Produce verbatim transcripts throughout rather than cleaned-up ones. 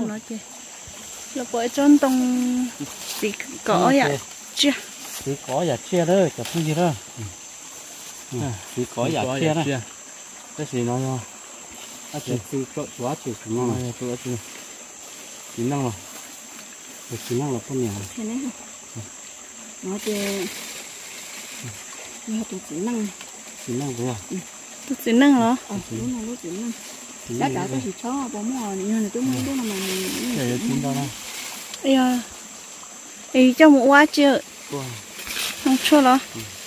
con nó chị là bởi trốn tông thì có vậy chưa thì có giả chia đó chả không gì đó thì có giả chia đó cái gì nó nha à chỉ thì có chúa chỉ cũng ngon chúa chỉ chỉ năng rồi chỉ năng là con nhà thế này nó thì nó tụt chỉ năng chỉ năng vậy à tụt chỉ năng hả ờ lúc này lúc chỉ năng đã đã có gì cho bố mò nhưng mà tôi muốn lúc nào mà mình để chín đâu đâu ây à ây cho một quá chưa không chua đó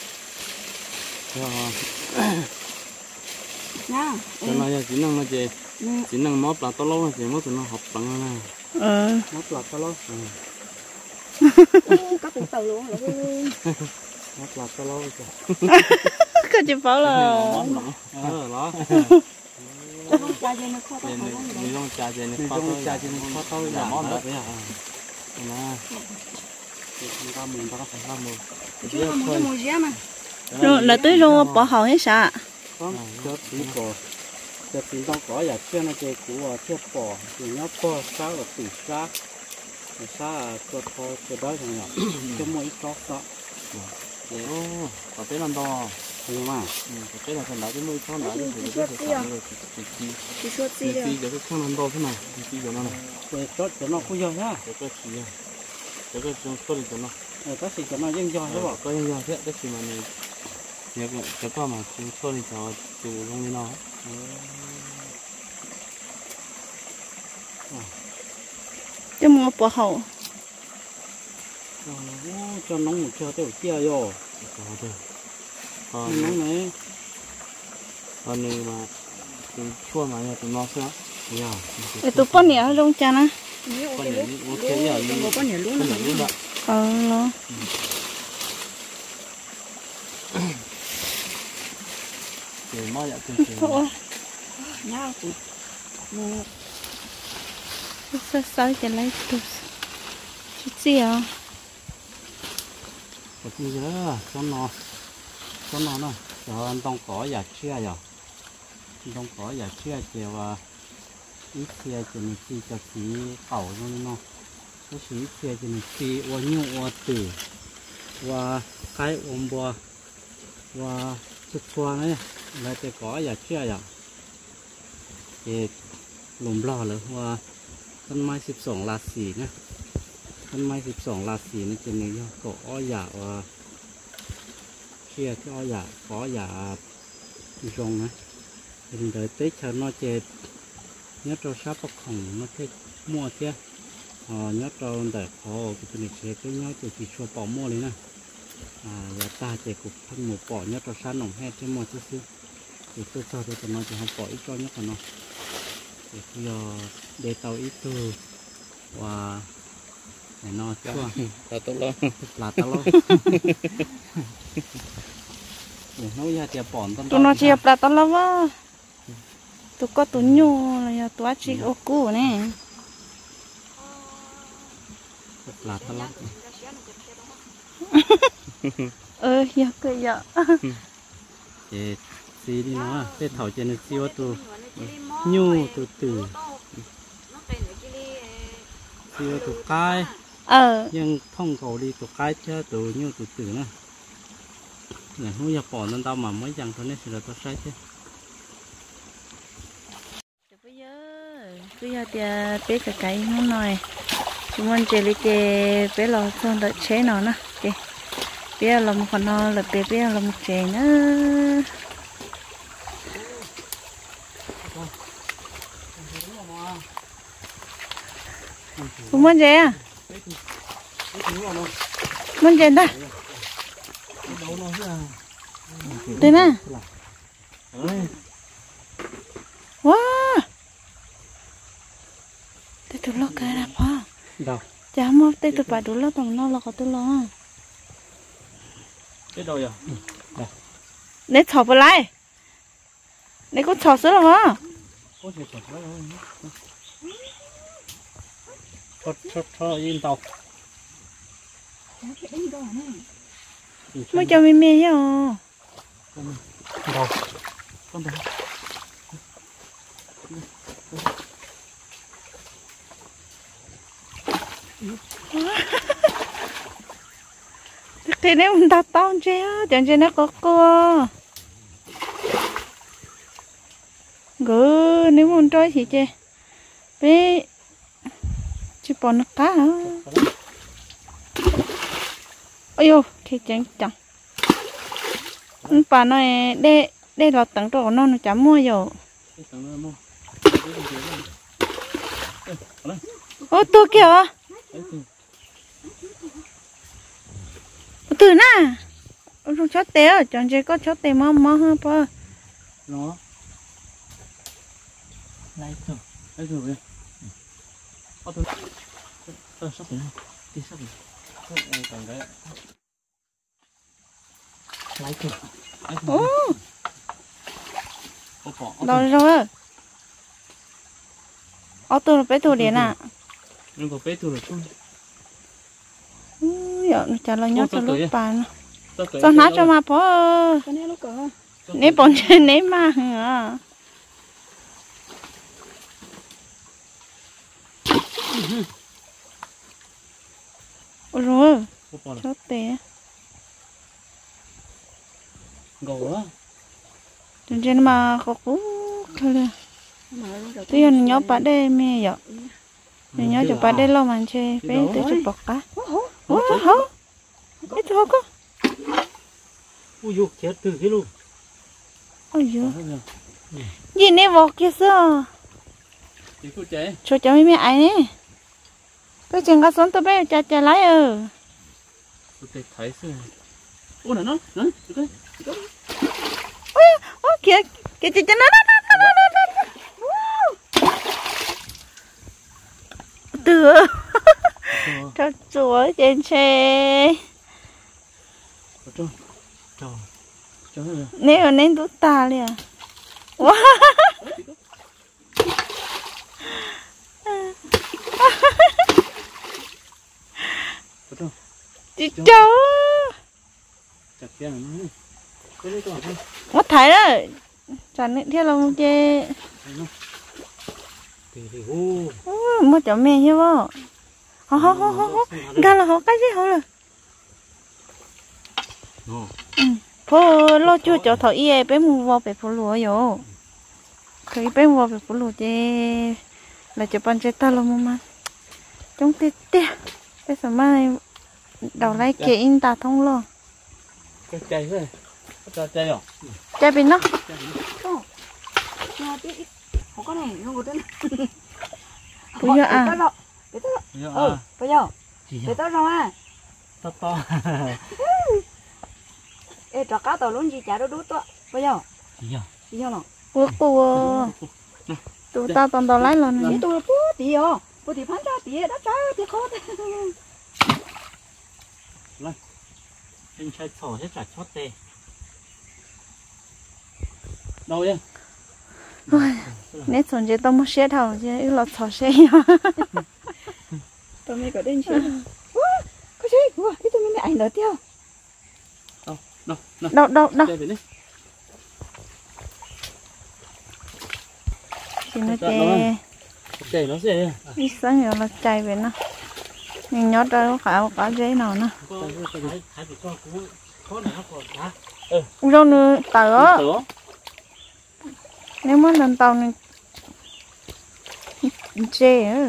nha cho nó chỉ năng nó chỉ chỉ năng móp là to lâu chỉ móp tụi nó học bằng này ờ móp là to lâu các cụ tàu luôn móp là to lâu cái chỉ bảo là ờ đó không cha gì nó khó tao mình không cha gì nó khó tao cha gì nó khó tao là móp đó vậy à nè chúng ta mình ta phải làm một chứ không có mùi gì mà rồi là tới rồi bỏ hỏng hết sao không cho tí cỏ cho tí tao có giả chia nó chơi của chia bỏ thì nhóc bỏ sao ở tủ sao sao cho thôi cho đó thằng nhỏ cho mỗi có đó để có tới lần to đúng không có tới là phần đó cái môi con đó thì cái cái cái cái thì suốt gì cái cái cái con lần to thế này cái cái nó này để cho cho nó không dơ nhá để cái gì để cái cho tôi cho nó để cái gì cho nó dưng dơ thế bảo có dưng dơ thế cái gì mà này nhớ cái cái con mà chúng tôi thì cho chủ luôn nó cho mua bỏ hậu cho nóng một cho tiểu kia rồi còn nóng này còn này mà chua mà nhà tụi nó sẽ để tụi con nhỉ trong cha na con nhỉ uống thế giờ nhưng con nhỉ luôn con nhỉ vậy ờ nó để mai dạ tiền tiền nha tụi sao sao cho lấy tụi chút gì à một tí nữa cho nó cho nó nè cho anh tông cỏ giả chia rồi tông cỏ giả chia chiều ít chia cho mình chi cho khí khẩu luôn nó cái khí chia cho mình chi ô nhung ô tử và cái ôm bò và chút xoa này là cái cỏ giả chia rồi thì lùm lò rồi và thân maiสิบสองราศีนะท่านไม้สิบสองราศีนี่จะมีก็อ้อยาว่าเชี่ยที่อ้อยาขออยาตรงนะเป็นเดยติชาโนเจเนื้อตัวชาปของมันเทมั่วเชี่ยอ๋อเนื้อตัวแต่ขอเป็นเชื้อก็เนื้อตัวที่ชัวปอมั่วเลยนะอ่ายาตาเจกุทั้งหมูปอเนื้อตัวชาหนองแห้ที่มั่วซื้ออีกตัวชอบตัวน้อยจะทำปออีกตัวเนื้อกันเนาะอีกยอเดตาอีกตัวว่าnó chua là tốt lắm là tốt lắm để nấu ra tiệp bòn tụi nó chia là tao lắm á tụi có tụi nhô là tụi chỉ ô cũ nè là tốt lắm ơi giờ cười giờ để xí đi nó để thảo trên nó xí tụi nhô tụi tử xí tụi cay ờ nhưng thông cầu đi tụi cái chứ tụi như tụi tử nữa này không nhập bỏ nên tao mà mới dặn thôi nên là tao sai chứ bây giờ bây giờ thì bé cái cái không nói chúng mình chỉ lấy cái bé lò xong đợi chế nó nè kì bé là một con nó là bé bé là một chế nữa chúng mình chế à mình chế ta đây nè wow đây tụi nó cái là phá đâu chả mua đây tụi bà đủ lo tầm nó là có tụi lo cái đâu vậy để chọc vào lại để có chọc sữa rồi hả cho cho cho yên tàu mới cho mẹ mẹ chứ đâu con đâu Thì nếu mình đặt tao chơi á, chẳng chơi nó có cô. Gỡ nếu muốn chơi thì chơi. Bé chỉ bỏ nó cá hả? Ôi yo, thì chẳng chẳng. Bà nói đây đây là tặng đồ nó nó chả mua rồi. Ô tôi kìa. Từ nè. Ôi chó té ở chẳng chơi có chó té mò mò hơn bơ. Nó. Lấy từ, lấy từ về. Ô tôi. Ờ sắp rồi. Đi sắp rồi. Thôi còn cái. Lấy từ. Ô. Rồi rồi. Ô tôi là bé tôi đến à. Nhưng có bé tôi là không. Giờ nó chả là nhớ cho lúc bàn. Cho Cho nát cho mà bỏ. Cái này lúc cỡ. Nếu bọn chơi nếm mà hả? Ôi rồi. Chốt té. Gỗ á. Trên trên mà có cú thôi rồi. Tuy nhiên nhớ bà đây mẹ vậy. Nên nhớ chụp bà đây lo mà chơi. Bé tự chụp bọc cá. Ủa hả? Ít thôi có. Ui dồi, chết từ cái luôn. Ôi dồi. Gì nè vọt kia sao? Chị cô chế. Cho cháu mấy mẹ ai nè. Tôi chẳng có sống tôi bé cha cha lái ờ. Tôi thấy sao? Ủa này nó, nó, được đấy. Ôi, ôi kìa, kìa chị cho nó nó nó nó nó nó. Từ. Cho chúa trên xe. Cho, cho, cho rồi. Nếu nên tút ta liền. Wow. Chị cháu. Chặt kia này. Cái đấy còn không? Mất thấy đó. Chẳng định theo lòng chê. Thì thì hú. Mất cháu mẹ như vô. Hó hó hó hó. Gà là hó cái gì hó rồi. Phố lo chưa cho thọ y bé mua vào bé phố lúa rồi. Thấy bé mua bé phố lúa chê. Là cho bạn chơi ta lo mua mà. Trong tê tê. Bây giờ mai đầu lấy kia in ta thông lo. Cái cây thôi. Cái cây à? Chơi bên nó. Không. Cho tí ít. Không có này, không có tên. Bây giờ à. Để tao. Ừ, bây giờ. Để tao rồi à. To to. Ê, trò cá tao luôn gì chả đâu đút đó. Bây giờ. Gì à? Gì giờ nào? Ủa cô. Tụi ta toàn tao lấy luôn Chị này. tôi là bố tí à. Bố tí phán ra tí đã trái thì khó. Lên. Anh trai thỏ hết cả chót tê. Đâu vậy? Nếu xong chơi tao muốn xe thầu chứ ít lọt thỏ xe. Tao mới có đến chứ. Có gì? Ủa, ít tao mới ảnh đó tiêu. Đâu, đâu, đâu. Đâu, đâu, đâu. Đây về đi. Chị nó chê. Chê nó sẽ Đi sáng rồi là chạy về nó. Mình nhớ ra có khả có giấy nào nữa. Đâu nữa, tớ. Nếu mà lần tàu này chê ơ.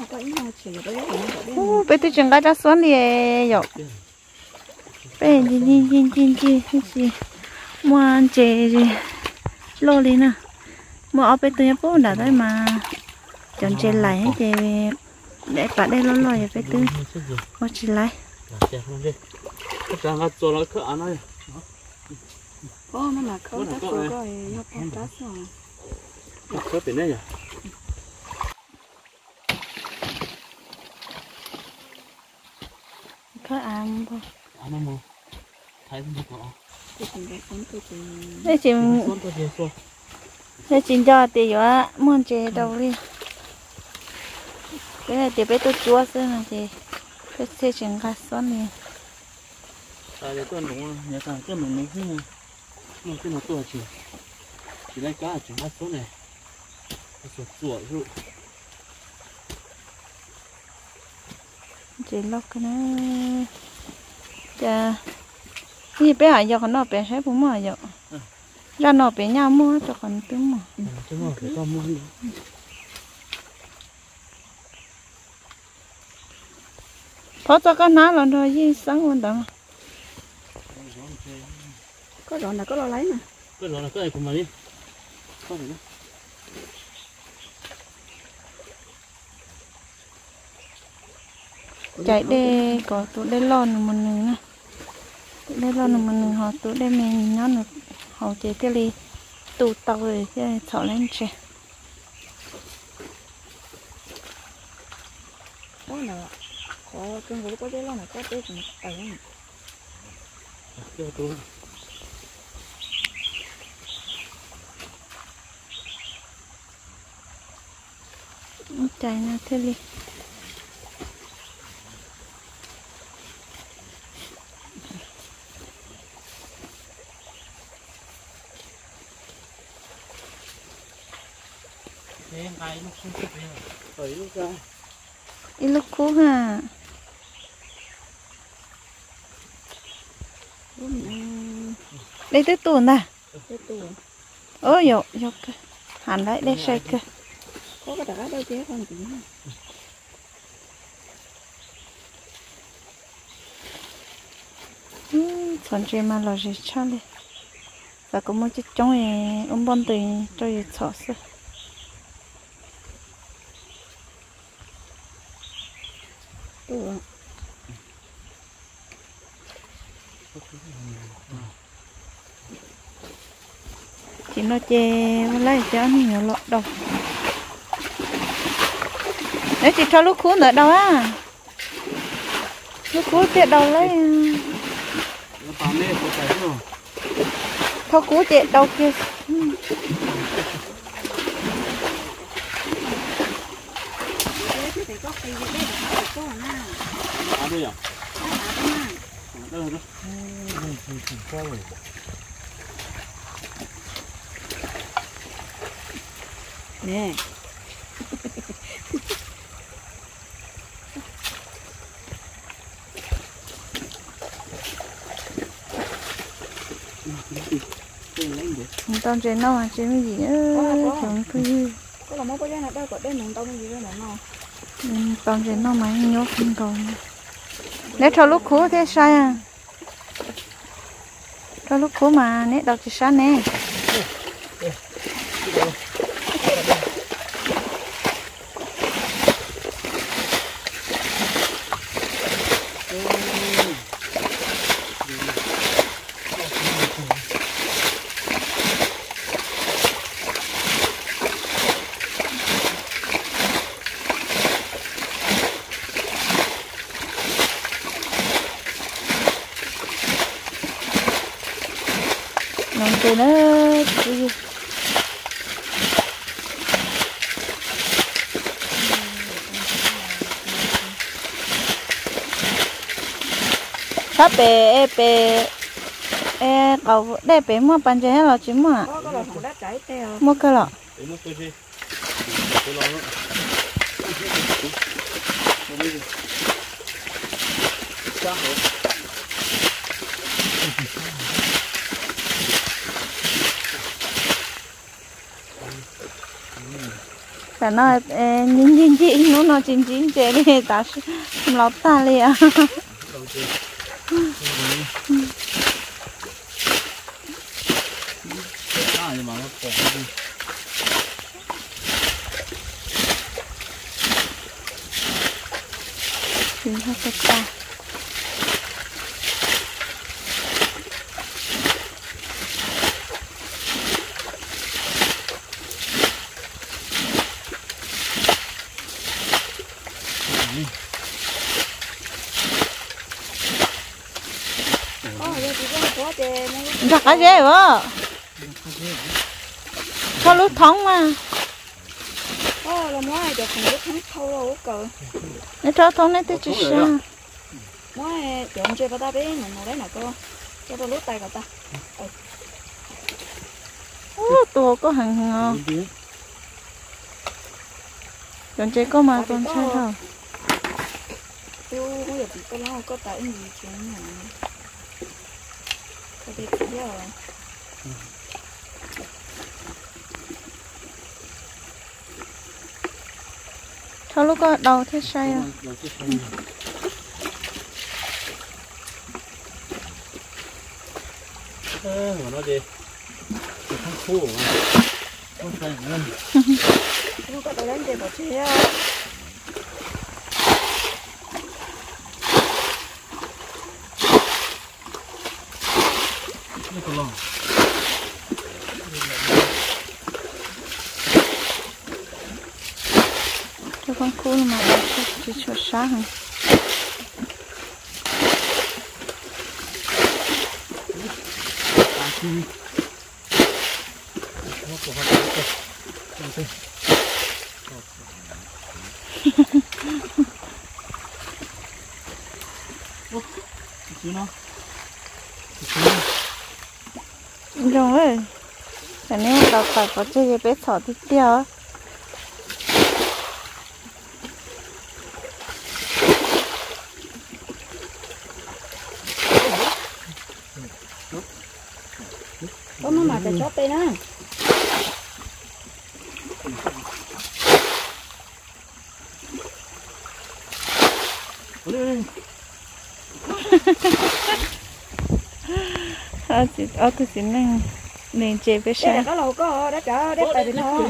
Bây tôi chẳng có ra xuống đi rồi. Bây gì gì gì gì gì gì gì. Mua ăn chê gì. Lô đi nè. Mua ở bên tôi nhớ bố đã đấy mà. Chọn chê lại hết chê. Để cả đây lo lo vậy tôi. Mua chê lại. Chẳng ngắt cho nó khở ăn thôi. Ô, nó mà khớp tác rồi rồi, nó có tác rồi. Khớp bên đây nhỉ? Có ăn không? Ăn không? Thấy không có. Đây chị đây chị cho thì vậy muốn chè đầu đi. Cái này thì bé tôi chua xưa này chị. Cái xe chuyển gạt xuống đi. À để tôi đúng nhà ta cái mình mình cái nó cái nó to chỉ chỉ lấy cá chuyển gạt xuống này. Nó sụt sụt rồi. chị lóc cái nó chà như bé hải giờ còn nó bé sẽ cũng mà giờ ra nó bé nhau mua cho còn tiếng mà chứ mà phải con mua đi có cho con ná lần thôi gì sáng luôn đó có rồi là có lo lấy mà cái đó là cái này của mình đi có gì đó chạy đi có tụi đây lon một nửa nè tụi đây lon một nửa họ tụi đây mình nhớ được họ chạy cái ly tụ tàu rồi cái thọ lên trẻ đó là có cơn gỗ có cái lo là có cái còn tẩy mà cái tôi chạy nè thế ly thế ai lúc xuống tiếp đi rồi lúc ra ít lúc cũ ha đây tới tuần à cái tù ôi dồi dồi cơ hẳn đấy đây sai cơ có cái đá đâu chứ không chỉ còn chuyện mà lo gì cho đi và cũng muốn chút trong này ông bon từ cho gì sợ sợ tù chỉ nó chè lấy cho nhiều lọ đâu đấy chị cho lúc cũ nữa đâu á lúc cũ chị đâu lấy nó tạm lên tôi thấy rồi thao cũ chị đâu kia thì có cây gì đấy thì có na à đây à đó đây rồi nè tao chơi nó mà chơi cái gì nữa chẳng có gì có là món có cái này đâu có đây mình tao cái gì đó mà nó tao chơi nó mà nhốt không còn nếu cho lúc cũ thế sai à cho lúc cũ mà nét đâu chỉ sai nè nông từ nó cái gì sắp bể bể ê cậu đây bể mua bán chơi là chỉ mua có cái là thằng đá chảy theo mua cái lọแต่น้อยเอ่อยิงยิงยิงนู้นน้อยจริงจริงเจเลยตาชิมเราตาเลยอ่ะถึงเขาจะตาchắc cái gì vậy cho lúc thống mà có là món này được thằng lúc thắng thâu đâu cờ nếu cho thống này thì chỉ sao món này chọn chơi vào ta bé mình nào đấy nào cô cho tôi lút tay vào ta ô tùa có hàng ngon chọn chơi có mà con chơi thôi tiêu có giờ chỉ có lo có tại gì chuyện này có thể chỉ giờ thôi lúc có đầu thế say à ơ mà nó gì không khô mà không phải nữa lúc có tại đánh gì bỏ chế nó có lòng cho con cú mà chỉ cho sáng Ừ. Nó có hoạt động kìa. Nhìn xem. Ô, chứ nó. Chứ nó. rồi cái này đào phải có chơi bé sọ thì tiêu có mà mà phải chót đây nè à chị ở cái gì này nên chơi bé đây say là có lầu có đã chở đấy tại vì nó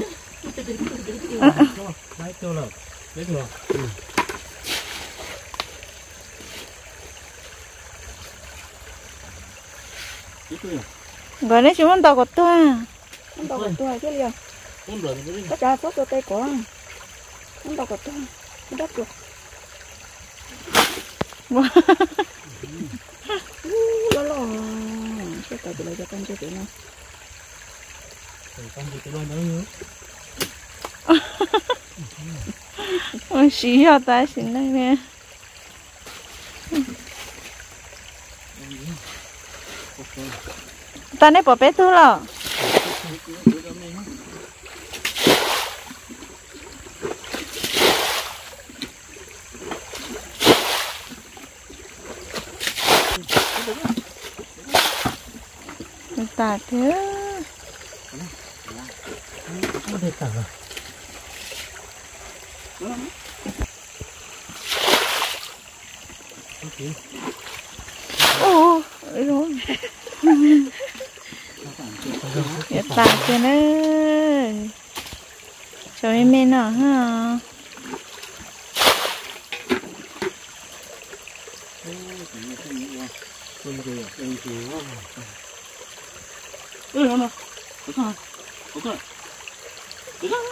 Đấy, tiêu rồi. Đấy rồi. Ừ. gọi đấy chúng mình tao có to không tao có tuổi chứ liền Không rồi, cái có chở sốt cho tay của không tao có tuổi không đắt được lo lo cái tại vì lại cho con chơi chuyện này con gì cái lo nữa. ôi xí à ta xin đây nè ta này bỏ bé thứ rồi ta thế Không thể cả rồi. ô rồi ya ta thế nữa cho em men nào ha Ê, nó nó. Có sao? Có sao? Có sao?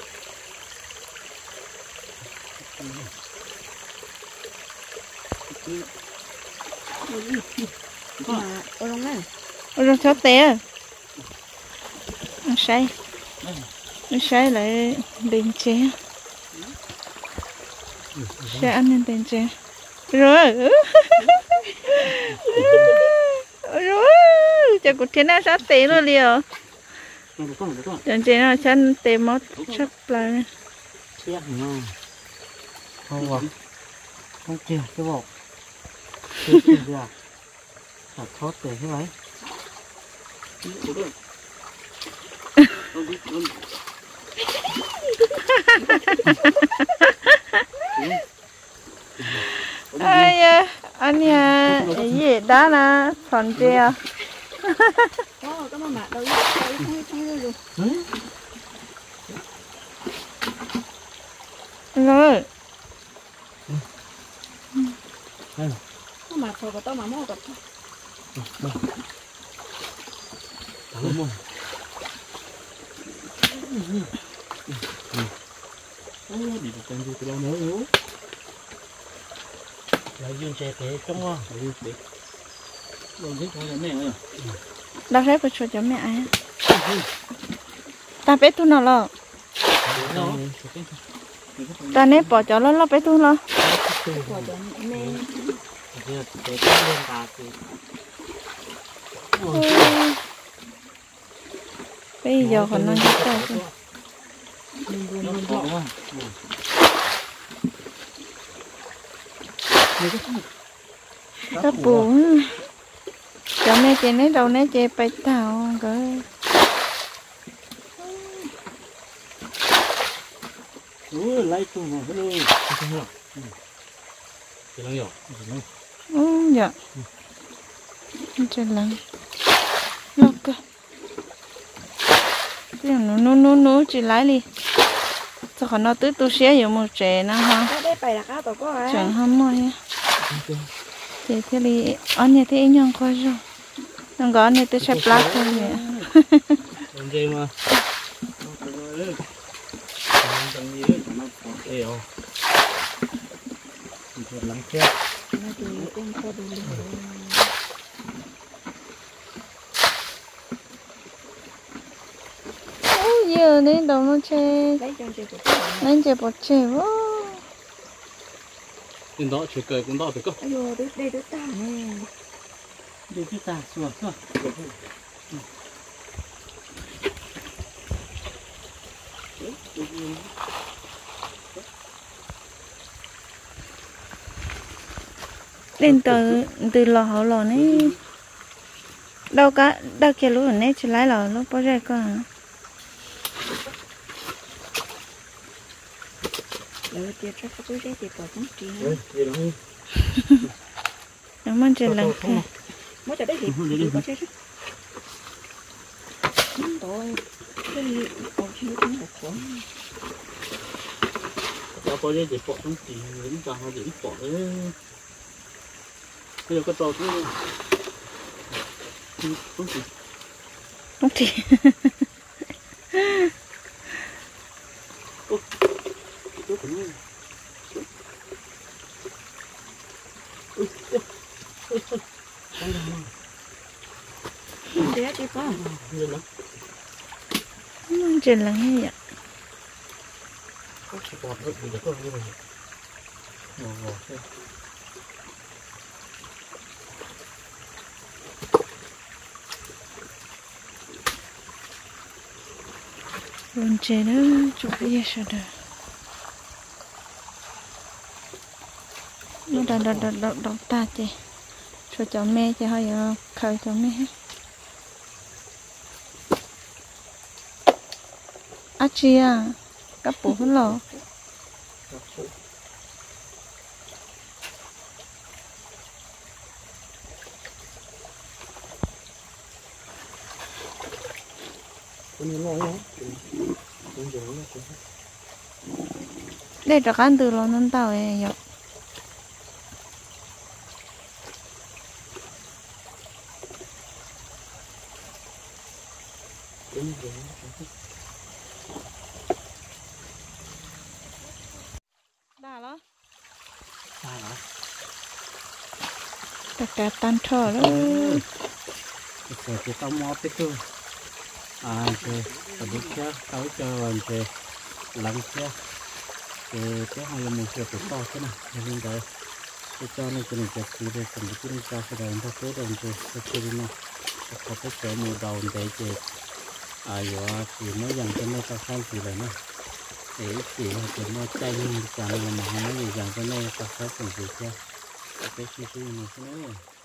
mà ở trong này rồi cho té nó say nó say lại đèn che sẽ ăn nên đèn che rồi rồi cho cụ thế nào sát té luôn liều đèn che nó chân té mất chắc là Chết ngon. Không à. Không kìa, cái bọc. Chết kìa à. Thật thoát để thế đấy. ai à anh nhà gì đó nè còn chưa có có mà mà đâu không không luôn rồi có mà thôi có tao mà mua gặp Đúng rồi. Đi được con gì từ đâu nữa yếu. Lại dương xe thế trong hoa. Rồi biết có mẹ rồi. đâu đấy phải cho cho mẹ ai ta bé tu nào lo ta nếp bỏ cho nó lo bé tu lo của cho mẹ bây giờ còn nó như thế chứ này cái cá bù cho mẹ chị lấy đầu nấy chị bay tàu cái ủa lấy tu mà cái luôn không hiểu chỉ là hiểu ừ dạ trên lăng lóc cơ cái nó nó nó nó chỉ lấy đi sao còn nó tứ tu xé nhiều một trẻ nữa ha cái đấy phải là cá tổ có à chẳng ham mồi á thì thế thì anh như thế nhung coi rồi nó có anh tôi sẽ plug thôi nhỉ làm gì mà chẳng gì đấy nó có đều thiệt lắm chứ nó thì cũng có đủ luôn ôi giờ nên đầu nó chê lấy cho chị của nên chê bọt chê quá đến đó chỉ cười cũng đó được cơ ôi yo đây đây đứa ta nè đi cái ta xuống xuống lên từ từ lò hậu lò này đâu cả đâu kia lúa này chỉ lấy lò lúc bao giờ con hả rồi chị chắc có túi đấy chị bỏ trong chị cảm ơn chị lần kia mới cho đấy thì chị có chết tôi cái gì còn chưa cũng được khổ cho bao giờ để bỏ trong chỉ đến cả họ để bỏ đấy bây giờ có trò thế không chỉ không thì thế chị có chị lần như vậy bỏ hết thì được không như vậy ngồi ngồi xem luôn chơi đó chụp cái gì sao được nó đọc đọc đọc đọc đọc ta chị cho cháu mẹ chị hơi khơi cháu mẹ à chị à các bố hết lò để cho ăn từ lò nón tàu ấy vậy đã đó sai hả tất cả tan thở đó rồi thì tao mò tới cơ à chơi ở đây chơi tao chơi làm chơi lắng chơi thì cái hai là một chơi tự to thế nào nên đấy cái cho nên cái này chơi thì đây cần cái này cho cái đầu nó tốt hơn chơi cái chơi đi nào có cái chơi mùa đầu để chơi à giờ thì mới dần cho nó tao khai gì rồi nè để chỉ thì nó chay hơn chẳng là mà không có gì dần cho nó tao khai gì chơi cái cái gì này cái này